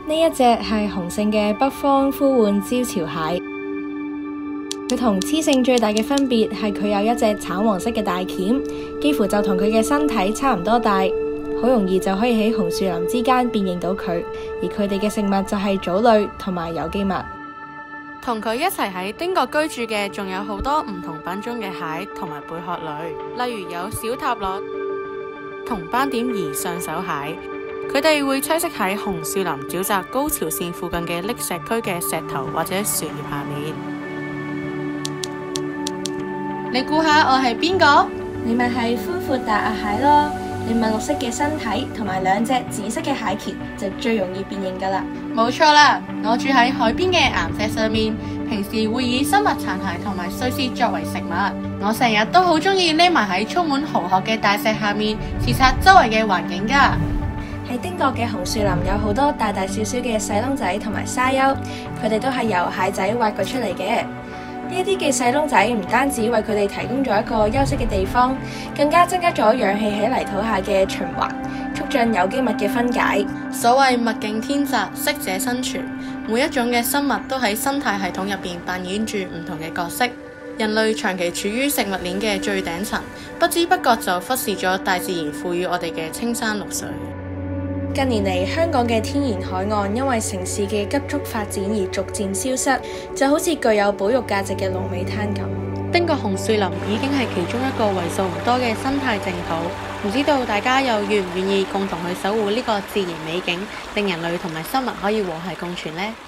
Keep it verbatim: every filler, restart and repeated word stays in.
呢一隻係雄性嘅北方呼喚招潮蟹，佢同雌性最大嘅分別係佢有一隻橙黃色嘅大鉗，幾乎就同佢嘅身體差唔多大，好容易就可以喺紅樹林之間辨認到佢。而佢哋嘅食物就係藻類同埋有機物。 同佢一齊喺丁角居住嘅仲有好多唔同品種嘅蟹同埋貝殼類，例如有小塔螺同斑點兒上手蟹。佢哋會棲息喺紅樹林沼澤高潮線附近嘅礫石區嘅石頭或者樹葉下面。你估下我係邊個？ 你咪係寬闊大額蟹咯。你咪綠色嘅身體同埋兩隻紫色嘅蟹鉗就最容易辨認噶啦。 冇錯啦，我住喺海邊嘅岩石上面，平時會以生物殘骸同埋碎屑作為食物。我成日都好中意匿埋喺充滿蠔殼嘅大石下面，視察周圍嘅環境噶。 喺丁角嘅紅樹林有好多大大小小嘅細窿仔同埋沙丘，佢哋都係由蟹仔挖掘出嚟嘅。呢一啲嘅細窿仔唔單止為佢哋提供咗一個休息嘅地方，更加增加咗氧氣喺泥土下嘅循環，促進有機物嘅分解。 所謂物競天擇，適者生存，每一種嘅生物都喺生態系統入邊扮演住唔同嘅角色。人類長期處於食物鏈嘅最頂層，不知不覺就忽視咗大自然賦予我哋嘅青山綠水。 近年嚟，香港嘅天然海岸因為城市嘅急速發展而逐漸消失，就好似具有保育價值嘅龍尾灘咁。 丁角紅樹林已經係其中一個為數唔多嘅生態淨土，唔知道大家又願唔願意共同去守護呢個自然美景，令人類同埋生物可以和諧共存呢？